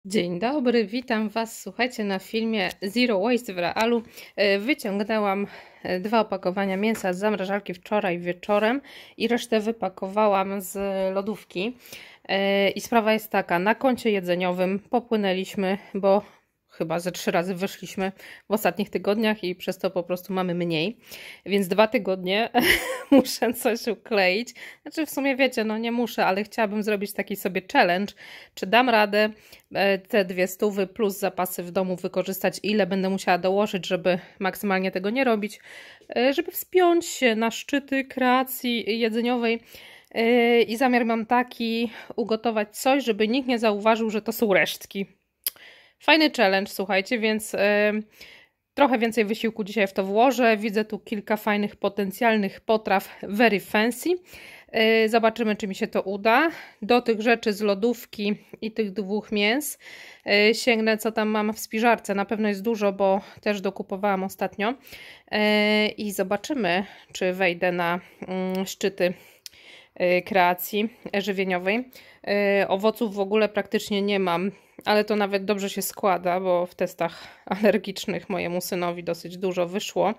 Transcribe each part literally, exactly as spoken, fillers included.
Dzień dobry, witam Was. Słuchajcie, na filmie Zero Waste w realu wyciągnęłam dwa opakowania mięsa z zamrażarki wczoraj wieczorem i resztę wypakowałam z lodówki. I sprawa jest taka, na koncie jedzeniowym popłynęliśmy, bo chyba ze trzy razy wyszliśmy w ostatnich tygodniach i przez to po prostu mamy mniej. Więc dwa tygodnie muszę coś ukleić. Znaczy w sumie wiecie, no nie muszę, ale chciałabym zrobić taki sobie challenge. Czy dam radę te dwie stówy plus zapasy w domu wykorzystać, ile będę musiała dołożyć, żeby maksymalnie tego nie robić, żeby wspiąć się na szczyty kreacji jedzeniowej. I zamiar mam taki, ugotować coś, żeby nikt nie zauważył, że to są resztki. Fajny challenge, słuchajcie, więc yy, trochę więcej wysiłku dzisiaj w to włożę. Widzę tu kilka fajnych potencjalnych potraw very fancy. Yy, zobaczymy, czy mi się to uda. Do tych rzeczy z lodówki i tych dwóch mięs yy, sięgnę, co tam mam w spiżarce. Na pewno jest dużo, bo też dokupowałam ostatnio. Yy, I zobaczymy, czy wejdę na yy, szczyty yy, kreacji żywieniowej. Yy, owoców w ogóle praktycznie nie mam. Ale to nawet dobrze się składa, bo w testach alergicznych mojemu synowi dosyć dużo wyszło.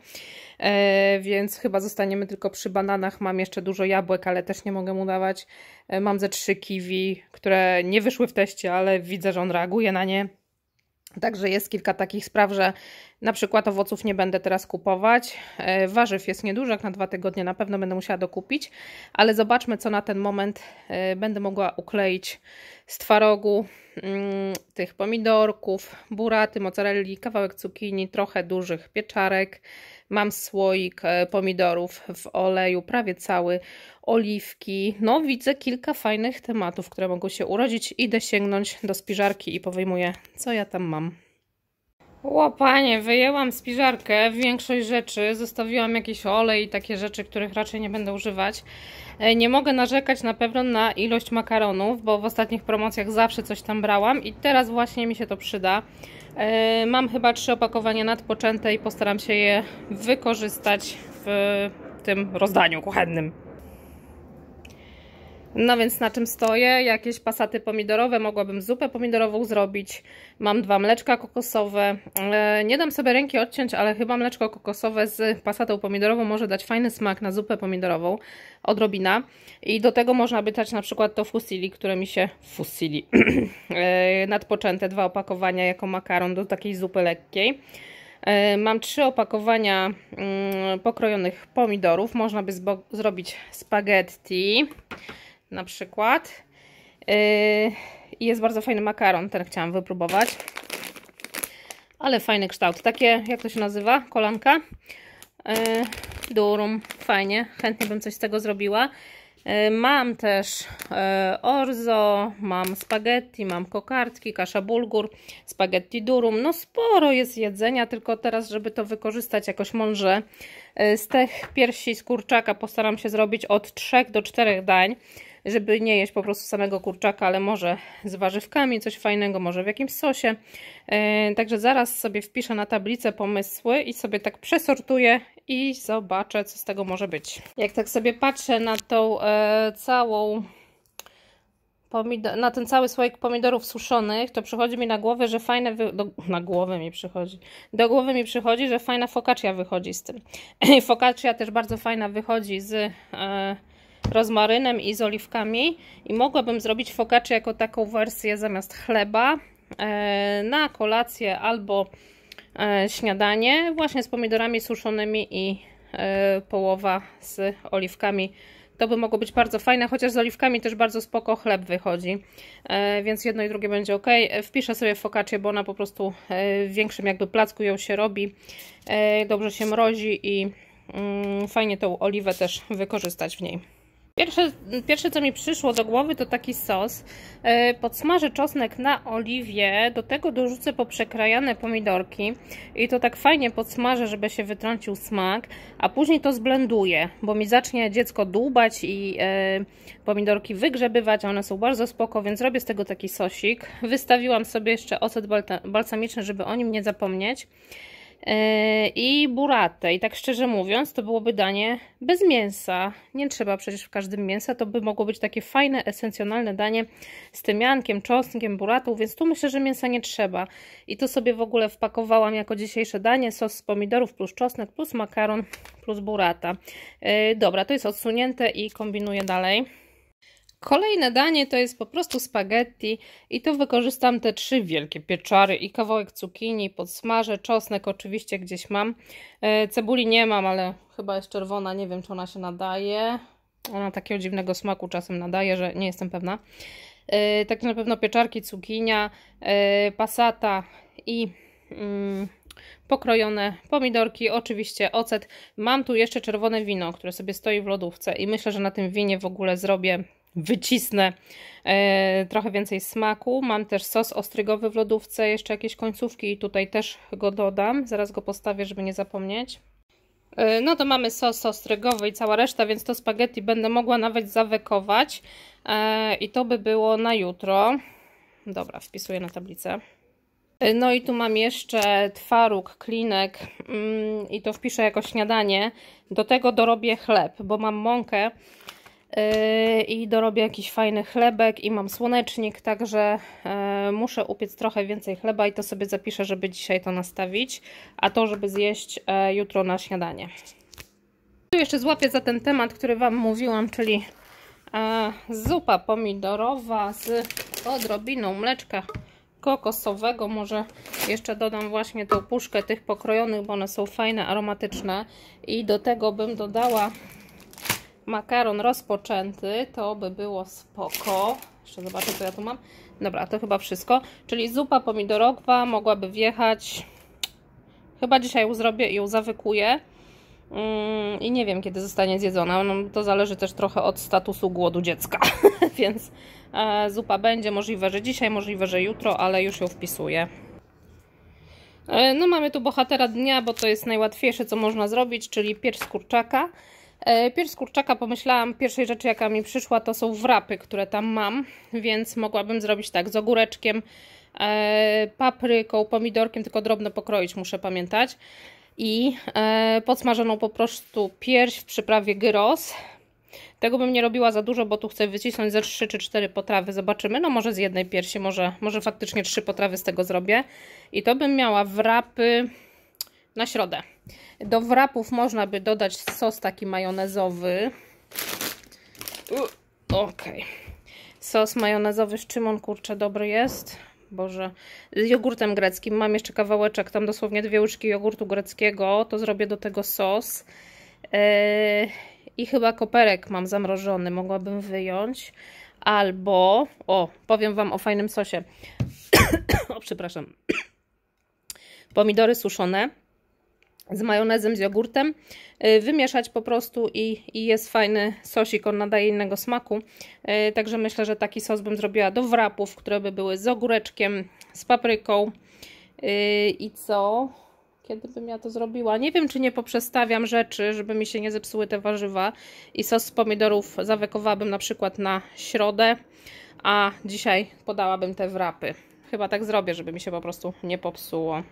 E, więc chyba zostaniemy tylko przy bananach. Mam jeszcze dużo jabłek, ale też nie mogę mu dawać. E, mam ze trzy kiwi, które nie wyszły w teście, ale widzę, że on reaguje na nie. Także jest kilka takich spraw, że na przykład owoców nie będę teraz kupować. E, warzyw jest niedużo, jak na dwa tygodnie na pewno będę musiała dokupić. Ale zobaczmy, co na ten moment e, będę mogła ukleić z twarogu, mm, tych pomidorków, buraty, mozzarelli, kawałek cukinii, trochę dużych pieczarek. Mam słoik e, pomidorów w oleju, prawie cały, oliwki. No widzę kilka fajnych tematów, które mogą się urodzić. Idę sięgnąć do spiżarki i powyjmuję, co ja tam mam. Łopanie, wyjęłam spiżarkę, większość rzeczy, zostawiłam jakiś olej i takie rzeczy, których raczej nie będę używać. Nie mogę narzekać na pewno na ilość makaronów, bo w ostatnich promocjach zawsze coś tam brałam i teraz właśnie mi się to przyda. Mam chyba trzy opakowania nadpoczęte i postaram się je wykorzystać w tym rozdaniu kuchennym. No więc na czym stoję? Jakieś pasaty pomidorowe, mogłabym zupę pomidorową zrobić. Mam dwa mleczka kokosowe. Nie dam sobie ręki odciąć, ale chyba mleczko kokosowe z pasatą pomidorową może dać fajny smak na zupę pomidorową. Odrobina. I do tego można by dać na przykład to fusilli, które mi się... Fusilli. nadpoczęte dwa opakowania jako makaron do takiej zupy lekkiej. Mam trzy opakowania pokrojonych pomidorów. Można by zrobić spaghetti na przykład. I jest bardzo fajny makaron, ten chciałam wypróbować. Ale fajny kształt. Takie, jak to się nazywa? Kolanka. Durum. Fajnie. Chętnie bym coś z tego zrobiła. Mam też orzo, mam spaghetti, mam kokardki, kasza bulgur, spaghetti durum. No sporo jest jedzenia, tylko teraz, żeby to wykorzystać jakoś mądrze. Z tych piersi z kurczaka postaram się zrobić od trzech do czterech dań, żeby nie jeść po prostu samego kurczaka, ale może z warzywkami coś fajnego, może w jakimś sosie. Także zaraz sobie wpiszę na tablicę pomysły i sobie tak przesortuję i zobaczę, co z tego może być. Jak tak sobie patrzę na tą e, całą na ten cały słoik pomidorów suszonych, to przychodzi mi na głowę, że fajne wy... do... na głowę mi przychodzi. Do głowy mi przychodzi, że fajna focaccia wychodzi z tym. Focaccia też bardzo fajna wychodzi z e, rozmarynem i z oliwkami i mogłabym zrobić focaccię jako taką wersję zamiast chleba e, na kolację albo e, śniadanie właśnie z pomidorami suszonymi i e, połowa z oliwkami. To by mogło być bardzo fajne, chociaż z oliwkami też bardzo spoko chleb wychodzi, e, więc jedno i drugie będzie ok. Wpiszę sobie focaccię, bo ona po prostu e, w większym jakby placku ją się robi, e, dobrze się mrozi i mm, fajnie tą oliwę też wykorzystać w niej. Pierwsze, pierwsze co mi przyszło do głowy to taki sos. Podsmażę czosnek na oliwie, do tego dorzucę poprzekrajane pomidorki i to tak fajnie podsmażę, żeby się wytrącił smak, a później to zblenduję, bo mi zacznie dziecko dłubać i pomidorki wygrzebywać, a one są bardzo spoko, więc robię z tego taki sosik. Wystawiłam sobie jeszcze ocet balsamiczny, żeby o nim nie zapomnieć. i buratę. I tak szczerze mówiąc, to byłoby danie bez mięsa. Nie trzeba przecież w każdym mięsa, to by mogło być takie fajne, esencjonalne danie z tymiankiem, czosnkiem, buratą, więc tu myślę, że mięsa nie trzeba. I to sobie w ogóle wpakowałam jako dzisiejsze danie, sos z pomidorów plus czosnek plus makaron plus burata. Dobra, to jest odsunięte i kombinuję dalej. Kolejne danie to jest po prostu spaghetti i tu wykorzystam te trzy wielkie pieczary i kawałek cukinii, podsmażę, czosnek oczywiście gdzieś mam. Cebuli nie mam, ale chyba jest czerwona, nie wiem czy ona się nadaje. Ona takiego dziwnego smaku czasem nadaje, że nie jestem pewna. Tak na pewno pieczarki, cukinia, passata i mm, pokrojone pomidorki, oczywiście ocet. Mam tu jeszcze czerwone wino, które sobie stoi w lodówce i myślę, że na tym winie w ogóle zrobię, wycisnę e, trochę więcej smaku. Mam też sos ostrygowy w lodówce, jeszcze jakieś końcówki i tutaj też go dodam. Zaraz go postawię, żeby nie zapomnieć. E, no to mamy sos ostrygowy i cała reszta, więc to spaghetti będę mogła nawet zawekować e, i to by było na jutro. Dobra, wpisuję na tablicę. No i tu mam jeszcze twaróg, klinek mm, i to wpiszę jako śniadanie. Do tego dorobię chleb, bo mam mąkę yy, i dorobię jakiś fajny chlebek i mam słonecznik, także yy, muszę upiec trochę więcej chleba i to sobie zapiszę, żeby dzisiaj to nastawić, a to żeby zjeść yy, jutro na śniadanie. Tu jeszcze złapię za ten temat, który Wam mówiłam, czyli yy, zupa pomidorowa z odrobiną mleczka kokosowego. Może jeszcze dodam właśnie tą puszkę tych pokrojonych, bo one są fajne, aromatyczne i do tego bym dodała makaron rozpoczęty, to by było spoko. Jeszcze zobaczę co ja tu mam. Dobra, to chyba wszystko, czyli zupa pomidorowa mogłaby wjechać, chyba dzisiaj ją zrobię i ją zawykuję mm, i nie wiem kiedy zostanie zjedzona, no, to zależy też trochę od statusu głodu dziecka więc e, zupa będzie, możliwe, że dzisiaj, możliwe, że jutro, ale już ją wpisuję. E, no mamy tu bohatera dnia, bo to jest najłatwiejsze co można zrobić, czyli pierś z kurczaka. e, Pierś z kurczaka pomyślałam, pierwszej rzeczy jaka mi przyszła to są wrapy, które tam mam, więc mogłabym zrobić tak z ogóreczkiem, e, papryką, pomidorkiem, tylko drobno pokroić muszę pamiętać i e, podsmażoną po prostu pierś w przyprawie gyros. Tego bym nie robiła za dużo, bo tu chcę wycisnąć ze trzy czy cztery potrawy. Zobaczymy. No może z jednej piersi, może, może faktycznie trzy potrawy z tego zrobię. I to bym miała wrapy na środę. Do wrapów można by dodać sos taki majonezowy. Ok. Sos majonezowy, z czym on kurczę dobry jest? Boże. Z jogurtem greckim. Mam jeszcze kawałeczek, tam dosłownie dwie łyżki jogurtu greckiego. To zrobię do tego sos. Yy... I chyba koperek mam zamrożony, mogłabym wyjąć. Albo, o, powiem Wam o fajnym sosie. O, przepraszam. Pomidory suszone z majonezem, z jogurtem. Wymieszać po prostu i, i jest fajny sosik, on nadaje innego smaku. Także myślę, że taki sos bym zrobiła do wrapów, które by były z ogóreczkiem, z papryką. I co? Kiedy bym ja to zrobiła? Nie wiem, czy nie poprzestawiam rzeczy, żeby mi się nie zepsuły te warzywa. I sos z pomidorów zawekowałabym na przykład na środę, a dzisiaj podałabym te wrapy. Chyba tak zrobię, żeby mi się po prostu nie popsuło.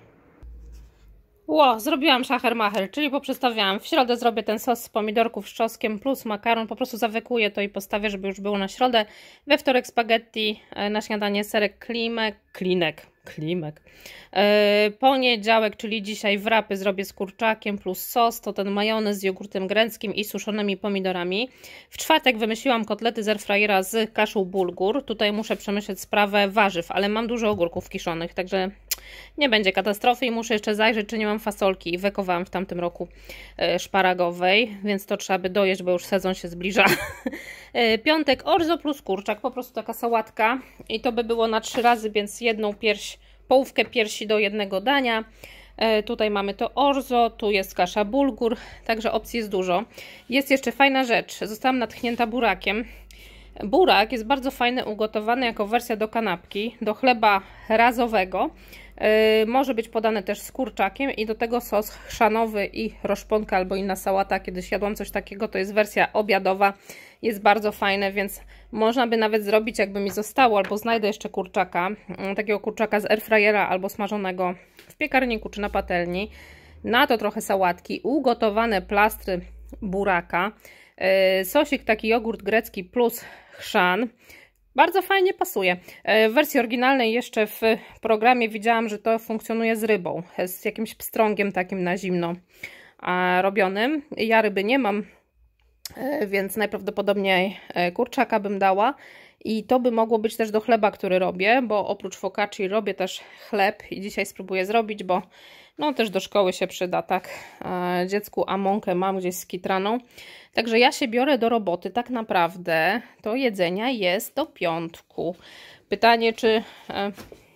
Ło, zrobiłam szachermacher, czyli poprzestawiałam. W środę zrobię ten sos z pomidorków z czosnkiem plus makaron. Po prostu zawekuję to i postawię, żeby już było na środę. We wtorek spaghetti, na śniadanie serek klimek, klinek, klimek. Yy, poniedziałek, czyli dzisiaj wrapy zrobię z kurczakiem plus sos, to ten majonez z jogurtem greckim i suszonymi pomidorami. W czwartek wymyśliłam kotlety z airfryera z kaszą bulgur. Tutaj muszę przemyśleć sprawę warzyw, ale mam dużo ogórków kiszonych, także nie będzie katastrofy i muszę jeszcze zajrzeć, czy nie mam fasolki. Wekowałam w tamtym roku szparagowej, więc to trzeba by dojeść, bo już sezon się zbliża. Piątek orzo plus kurczak, po prostu taka sałatka i to by było na trzy razy, więc jedną pierś, połówkę piersi do jednego dania. Tutaj mamy to orzo, tu jest kasza bulgur, także opcji jest dużo. Jest jeszcze fajna rzecz, zostałam natchnięta burakiem. Burak jest bardzo fajny ugotowany jako wersja do kanapki, do chleba razowego. Yy, może być podany też z kurczakiem i do tego sos chrzanowy i roszponka albo inna sałata. Kiedyś jadłam coś takiego, to jest wersja obiadowa. Jest bardzo fajne, więc można by nawet zrobić, jakby mi zostało, albo znajdę jeszcze kurczaka, yy, takiego kurczaka z airfryera albo smażonego w piekarniku czy na patelni. Na to trochę sałatki, ugotowane plastry buraka, sosik taki jogurt grecki plus chrzan. Bardzo fajnie pasuje. W wersji oryginalnej jeszcze w programie widziałam, że to funkcjonuje z rybą, z jakimś pstrągiem takim na zimno robionym. Ja ryby nie mam, więc najprawdopodobniej kurczaka bym dała. I to by mogło być też do chleba, który robię, bo oprócz focacci robię też chleb i dzisiaj spróbuję zrobić, bo no też do szkoły się przyda, tak, e, dziecku, a mąkę mam gdzieś z kitraną. Także ja się biorę do roboty, tak naprawdę to jedzenia jest do piątku. Pytanie, czy... E...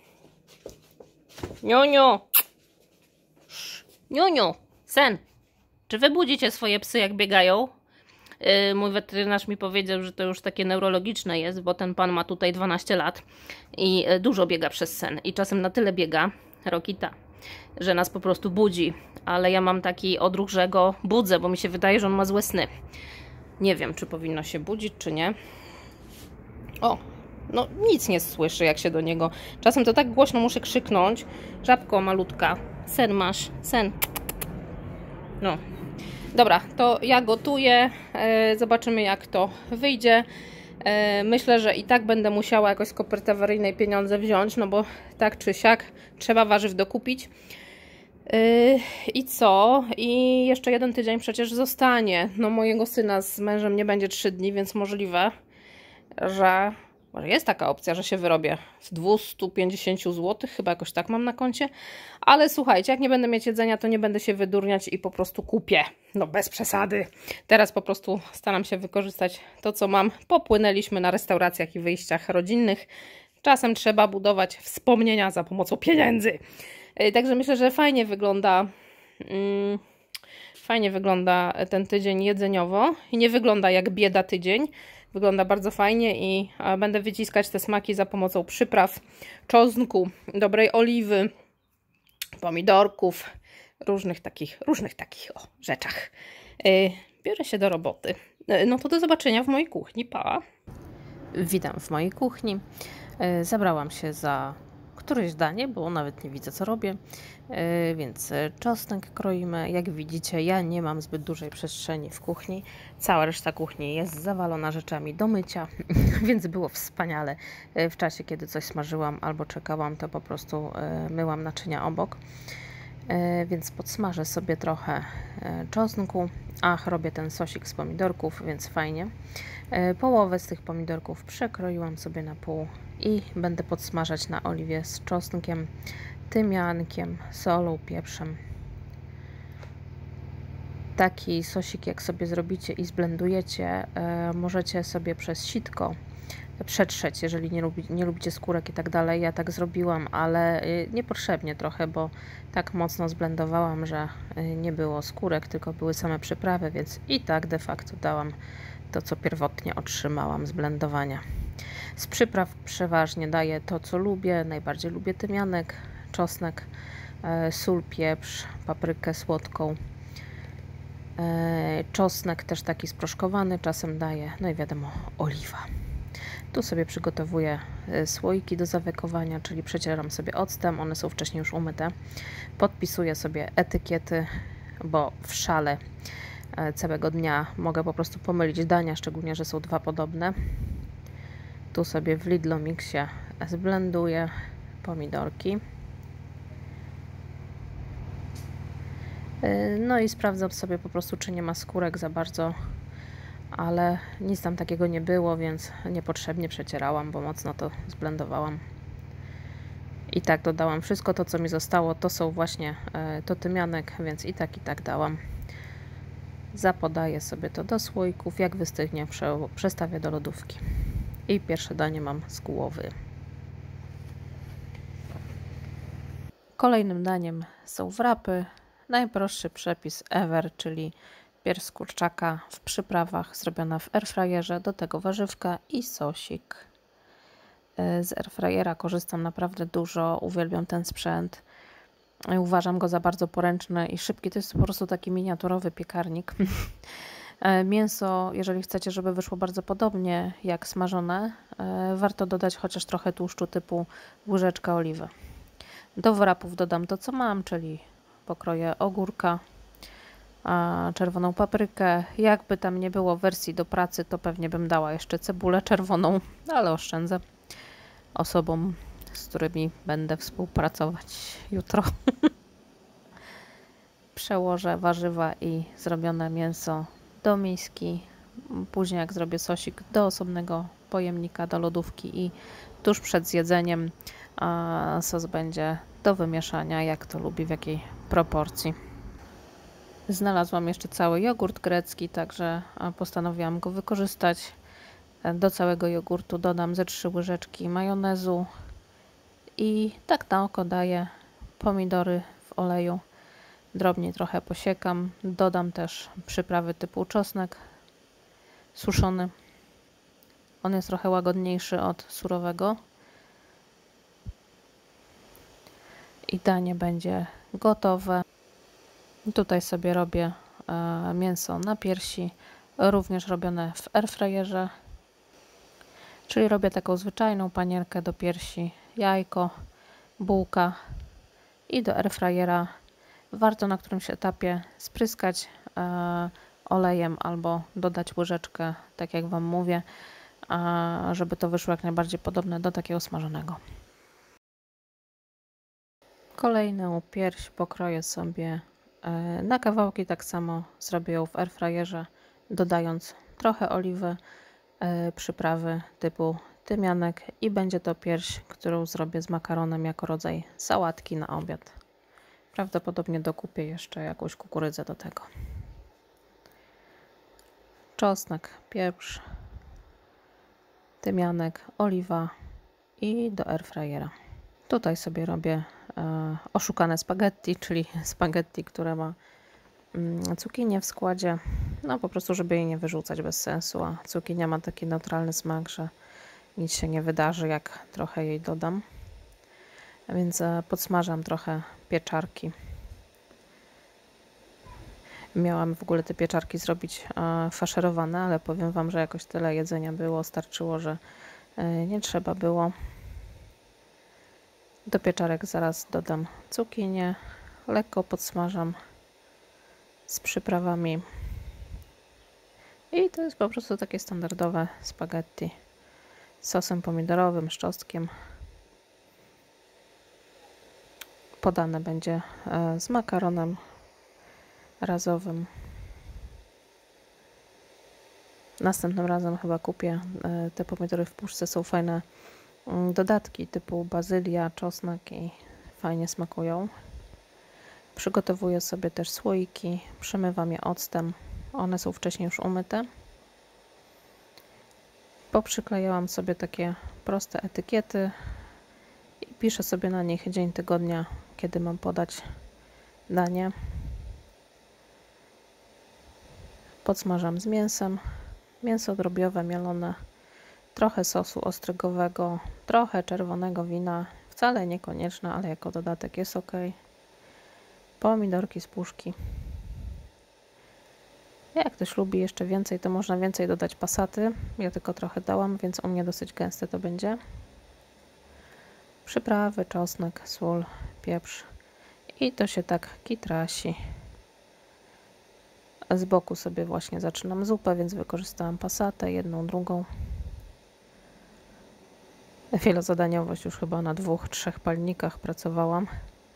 Niuniu! Niuniu! Sen! Czy wy budzicie swoje psy, jak biegają? Yy, mój weterynarz mi powiedział, że to już takie neurologiczne jest, bo ten pan ma tutaj dwanaście lat i yy, dużo biega przez sen. I czasem na tyle biega, Rokita, że nas po prostu budzi. Ale ja mam taki odruch, że go budzę, bo mi się wydaje, że on ma złe sny. Nie wiem, czy powinno się budzić, czy nie. O, no nic nie słyszy, jak się do niego... Czasem to tak głośno muszę krzyknąć. Żabko malutka, sen masz, sen. No. Dobra, to ja gotuję, zobaczymy, jak to wyjdzie. Myślę, że i tak będę musiała jakoś z koperty awaryjnej pieniądze wziąć, no bo tak czy siak trzeba warzyw dokupić. I co? I jeszcze jeden tydzień przecież zostanie. No mojego syna z mężem nie będzie trzy dni, więc możliwe, że może jest taka opcja, że się wyrobię w dwieście pięćdziesiąt złotych, chyba jakoś tak mam na koncie. Ale słuchajcie, jak nie będę mieć jedzenia, to nie będę się wydurniać i po prostu kupię. No bez przesady. Teraz po prostu staram się wykorzystać to, co mam. Popłynęliśmy na restauracjach i wyjściach rodzinnych. Czasem trzeba budować wspomnienia za pomocą pieniędzy. Także myślę, że fajnie wygląda... Hmm, fajnie wygląda ten tydzień jedzeniowo. I nie wygląda jak bieda tydzień. Wygląda bardzo fajnie i będę wyciskać te smaki za pomocą przypraw, czosnku, dobrej oliwy, pomidorków, różnych takich, różnych takich o, rzeczach. Biorę się do roboty. No to do zobaczenia w mojej kuchni. Pa! Witam w mojej kuchni. Zabrałam się za któreś danie, bo nawet nie widzę, co robię. Więc czosnek kroimy. Jak widzicie, ja nie mam zbyt dużej przestrzeni w kuchni. Cała reszta kuchni jest zawalona rzeczami do mycia, więc było wspaniale. W czasie, kiedy coś smażyłam albo czekałam, to po prostu myłam naczynia obok. Więc podsmażę sobie trochę czosnku. Ach, robię ten sosik z pomidorków, więc fajnie. Połowę z tych pomidorków przekroiłam sobie na pół i będę podsmażać na oliwie z czosnkiem, tymiankiem, solą, pieprzem. Taki sosik, jak sobie zrobicie i zblendujecie, możecie sobie przez sitko przetrzeć, jeżeli nie, lubi, nie lubicie skórek i tak dalej. Ja tak zrobiłam, ale niepotrzebnie trochę, bo tak mocno zblendowałam, że nie było skórek, tylko były same przyprawy, więc i tak de facto dałam to, co pierwotnie otrzymałam z blendowania. Z przypraw przeważnie daję to, co lubię. Najbardziej lubię tymianek, czosnek, sól, pieprz, paprykę słodką. Czosnek też taki sproszkowany czasem daję. No i wiadomo, oliwa. Tu sobie przygotowuję słoiki do zawykowania, czyli przecieram sobie octem, one są wcześniej już umyte. Podpisuję sobie etykiety, bo w szale całego dnia mogę po prostu pomylić dania, szczególnie, że są dwa podobne. Tu sobie w Lidlomixie zblenduję pomidorki. No i sprawdzam sobie po prostu, czy nie ma skórek za bardzo, ale nic tam takiego nie było, więc niepotrzebnie przecierałam, bo mocno to zblendowałam. I tak dodałam wszystko to, co mi zostało, to są właśnie to tymianek, więc i tak, i tak dałam. Zapodaję sobie to do słoików, jak wystygnie, przestawię do lodówki. I pierwsze danie mam z głowy. Kolejnym daniem są wrapy. Najprostszy przepis ever, czyli pierś z kurczaka w przyprawach zrobiona w airfryerze, do tego warzywka i sosik. Z airfryera korzystam naprawdę dużo, uwielbiam ten sprzęt. Uważam go za bardzo poręczny i szybki. To jest po prostu taki miniaturowy piekarnik. Mięso, jeżeli chcecie, żeby wyszło bardzo podobnie jak smażone, warto dodać chociaż trochę tłuszczu typu łyżeczka oliwy. Do wrapów dodam to, co mam, czyli pokroję ogórka, a czerwoną paprykę. Jakby tam nie było wersji do pracy, to pewnie bym dała jeszcze cebulę czerwoną, ale oszczędzę osobom, z którymi będę współpracować jutro. Przełożę warzywa i zrobione mięso do miski. Później jak zrobię sosik, do osobnego pojemnika, do lodówki i tuż przed zjedzeniem a sos będzie do wymieszania, jak to lubi, w jakiej proporcji. Znalazłam jeszcze cały jogurt grecki, także postanowiłam go wykorzystać. Do całego jogurtu dodam ze trzy łyżeczki majonezu i tak na oko daję pomidory w oleju. Drobnie trochę posiekam. Dodam też przyprawy typu czosnek suszony. On jest trochę łagodniejszy od surowego. I danie będzie gotowe. Tutaj sobie robię e, mięso na piersi, również robione w airfryerze. Czyli robię taką zwyczajną panierkę do piersi, jajko, bułka i do airfryera. Warto na którymś etapie spryskać e, olejem albo dodać łyżeczkę, tak jak Wam mówię, a żeby to wyszło jak najbardziej podobne do takiego smażonego. Kolejną pierś pokroję sobie e, na kawałki, tak samo zrobię ją w airfryerze, dodając trochę oliwy, e, przyprawy typu tymianek i będzie to pierś, którą zrobię z makaronem jako rodzaj sałatki na obiad. Prawdopodobnie dokupię jeszcze jakąś kukurydzę do tego. Czosnek, pieprz, tymianek, oliwa i do airfryera. Tutaj sobie robię e, oszukane spaghetti, czyli spaghetti, które ma mm, cukinię w składzie. No po prostu, żeby jej nie wyrzucać bez sensu, a cukinia ma taki neutralny smak, że nic się nie wydarzy, jak trochę jej dodam. A więc e, podsmażam trochę pieczarki. Miałam w ogóle te pieczarki zrobić e, faszerowane, ale powiem Wam, że jakoś tyle jedzenia było, starczyło, że e, nie trzeba było. Do pieczarek zaraz dodam cukinię, lekko podsmażam z przyprawami. I to jest po prostu takie standardowe spaghetti z sosem pomidorowym, z czosnkiem. Podane będzie e, z makaronem razowym. Następnym razem chyba kupię e, te pomidory w puszce, są fajne mm, dodatki typu bazylia, czosnek i fajnie smakują. Przygotowuję sobie też słoiki, przemywam je octem, one są wcześniej już umyte. Poprzyklejałam sobie takie proste etykiety i piszę sobie na nich dzień tygodnia, kiedy mam podać danie. Podsmażam z mięsem, mięso drobiowe mielone, trochę sosu ostrygowego, trochę czerwonego wina, wcale niekonieczne, ale jako dodatek jest ok. Pomidorki z puszki. Jak ktoś lubi jeszcze więcej, to można więcej dodać pasaty. Ja tylko trochę dałam, więc u mnie dosyć gęste to będzie. Przyprawy, czosnek, sól, pieprz i to się tak kitrasi. Z boku sobie właśnie zaczynam zupę, więc wykorzystałam pasatę, jedną, drugą. Wielozadaniowość już chyba na dwóch, trzech palnikach pracowałam.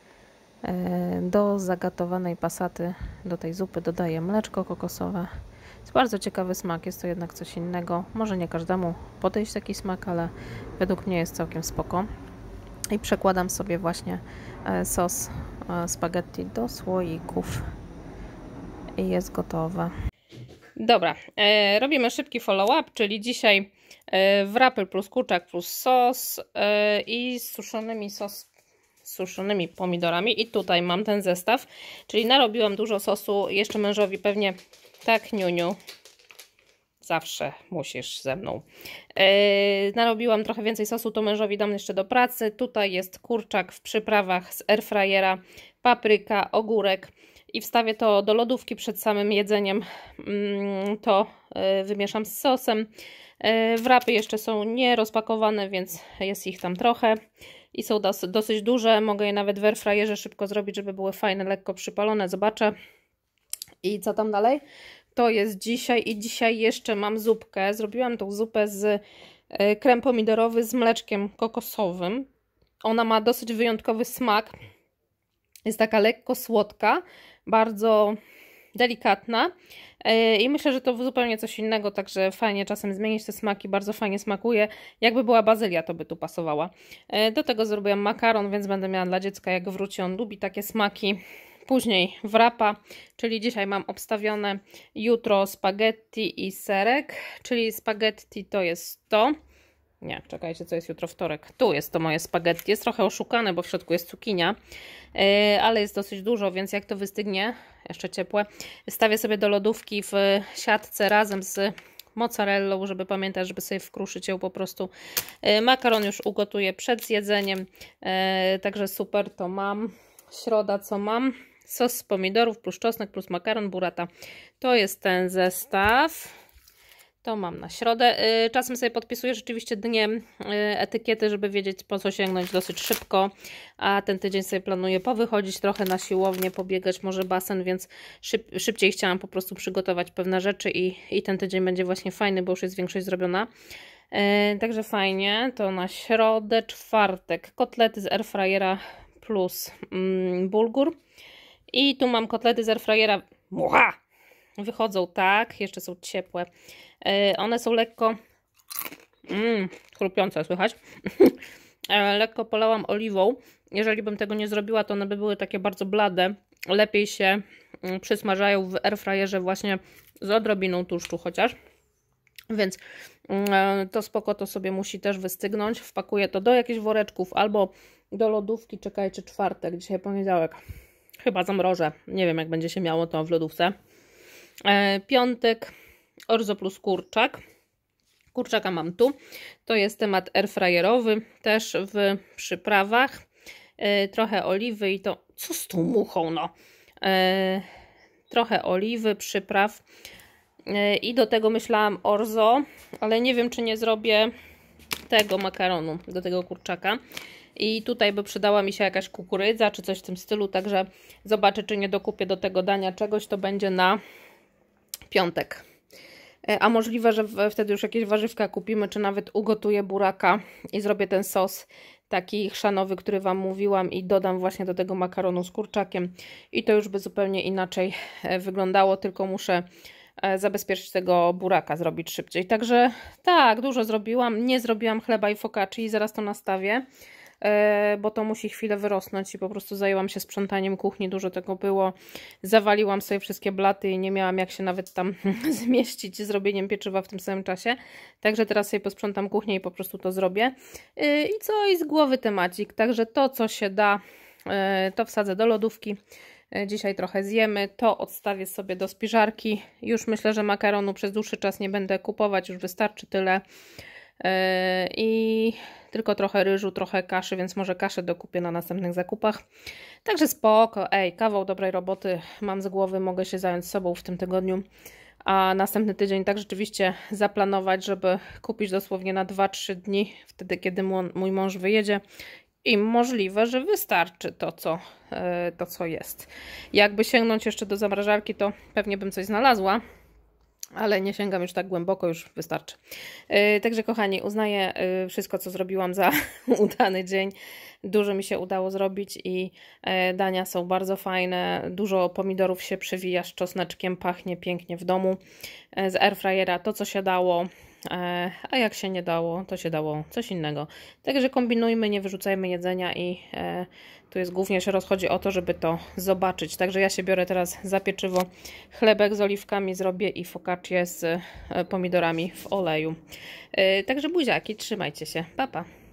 Do zagatowanej pasaty, do tej zupy dodaję mleczko kokosowe. Jest bardzo ciekawy smak, jest to jednak coś innego. Może nie każdemu podejść taki smak, ale według mnie jest całkiem spoko. I przekładam sobie właśnie sos spaghetti do słoików. I jest gotowe. Dobra, e, robimy szybki follow-up, czyli dzisiaj e, wrapel plus kurczak plus sos e, i z suszonymi sos z suszonymi pomidorami. I tutaj mam ten zestaw, czyli narobiłam dużo sosu. Jeszcze mężowi pewnie tak, Niuniu, zawsze musisz ze mną. E, narobiłam trochę więcej sosu, to mężowi dam jeszcze do pracy. Tutaj jest kurczak w przyprawach z airfryera, papryka, ogórek. I wstawię to do lodówki przed samym jedzeniem. To wymieszam z sosem. Wrapy jeszcze są nierozpakowane, więc jest ich tam trochę. i są dos dosyć duże. Mogę je nawet w airfryerze szybko zrobić, żeby były fajne, lekko przypalone. Zobaczę. I co tam dalej? To jest dzisiaj i dzisiaj jeszcze mam zupkę. Zrobiłam tą zupę z krem pomidorowy z mleczkiem kokosowym. Ona ma dosyć wyjątkowy smak. Jest taka lekko słodka, bardzo delikatna i myślę, że to zupełnie coś innego, także fajnie czasem zmienić te smaki, bardzo fajnie smakuje. Jakby była bazylia, to by tu pasowała. Do tego zrobiłam makaron, więc będę miała dla dziecka, jak wróci, on lubi takie smaki. Później wrapa, czyli dzisiaj mam obstawione, jutro spaghetti i serek, czyli spaghetti to jest to. Nie, czekajcie, co jest jutro, wtorek. Tu jest to moje spaghetti. Jest trochę oszukane, bo w środku jest cukinia, yy, ale jest dosyć dużo, więc jak to wystygnie, jeszcze ciepłe, stawię sobie do lodówki w siatce razem z mozzarellą, żeby pamiętać, żeby sobie wkruszyć ją po prostu. Yy, makaron już ugotuję przed zjedzeniem, yy, także super, to mam. Środa, co mam? Sos z pomidorów plus czosnek plus makaron, burrata. To jest ten zestaw. To mam na środę. Czasem sobie podpisuję rzeczywiście dnie etykiety, żeby wiedzieć, po co sięgnąć dosyć szybko. A ten tydzień sobie planuję powychodzić trochę na siłownię, pobiegać, może basen, więc szyb, szybciej chciałam po prostu przygotować pewne rzeczy i, i ten tydzień będzie właśnie fajny, bo już jest większość zrobiona. Także fajnie. To na środę, czwartek. Kotlety z airfryera plus mm, bulgur. I tu mam kotlety z airfryera. Mucha! Wychodzą tak, jeszcze są ciepłe. Yy, one są lekko mm, chrupiące, słychać. Lekko polałam oliwą. Jeżeli bym tego nie zrobiła, to one by były takie bardzo blade. Lepiej się yy, przysmażają w airfryerze właśnie z odrobiną tłuszczu chociaż. Więc yy, to spoko, to sobie musi też wystygnąć. Wpakuję to do jakichś woreczków albo do lodówki. Czekajcie, czwartek, dzisiaj poniedziałek. Chyba zamrożę. Nie wiem, jak będzie się miało to w lodówce. E, piątek, orzo plus kurczak. Kurczaka mam tu. To jest temat airfryerowy, też w przyprawach. E, trochę oliwy i to... Co z tą muchą, no? E, trochę oliwy, przypraw. E, I do tego myślałam orzo, ale nie wiem, czy nie zrobię tego makaronu, do tego kurczaka. I tutaj by przydała mi się jakaś kukurydza, czy coś w tym stylu, także zobaczę, czy nie dokupię do tego dania czegoś, to będzie na piątek. A możliwe, że wtedy już jakieś warzywka kupimy, czy nawet ugotuję buraka i zrobię ten sos taki chrzanowy, który Wam mówiłam i dodam właśnie do tego makaronu z kurczakiem. I to już by zupełnie inaczej wyglądało, tylko muszę zabezpieczyć tego buraka, zrobić szybciej. Także tak, dużo zrobiłam. Nie zrobiłam chleba i focacci i zaraz to nastawię, bo to musi chwilę wyrosnąć i po prostu zajęłam się sprzątaniem kuchni, dużo tego było, zawaliłam sobie wszystkie blaty i nie miałam jak się nawet tam zmieścić z zrobieniem pieczywa w tym samym czasie, także teraz sobie posprzątam kuchnię i po prostu to zrobię. I co? I z głowy temacik, także to, co się da, to wsadzę do lodówki. Dzisiaj trochę zjemy, to odstawię sobie do spiżarki. Już myślę, że makaronu przez dłuższy czas nie będę kupować, już wystarczy tyle. I tylko trochę ryżu, trochę kaszy, więc może kaszę dokupię na następnych zakupach. Także spoko, ej, kawał dobrej roboty mam z głowy, mogę się zająć sobą w tym tygodniu. A następny tydzień tak rzeczywiście zaplanować, żeby kupić dosłownie na dwa trzy dni, wtedy kiedy mój mąż wyjedzie. I możliwe, że wystarczy to co, to, co jest. Jakby sięgnąć jeszcze do zamrażarki, to pewnie bym coś znalazła. Ale nie sięgam już tak głęboko, już wystarczy. Yy, także kochani, uznaję yy, wszystko, co zrobiłam za udany dzień. Dużo mi się udało zrobić i yy, dania są bardzo fajne. Dużo pomidorów się przewija z czosneczkiem, pachnie pięknie w domu. Yy, z airfryera to, co się dało. A jak się nie dało, to się dało coś innego. Także kombinujmy, nie wyrzucajmy jedzenia i e, tu jest głównie się rozchodzi o to, żeby to zobaczyć. Także ja się biorę teraz za pieczywo. Chlebek z oliwkami zrobię i focaccię z e, pomidorami w oleju. E, także buziaki, trzymajcie się. Pa, pa.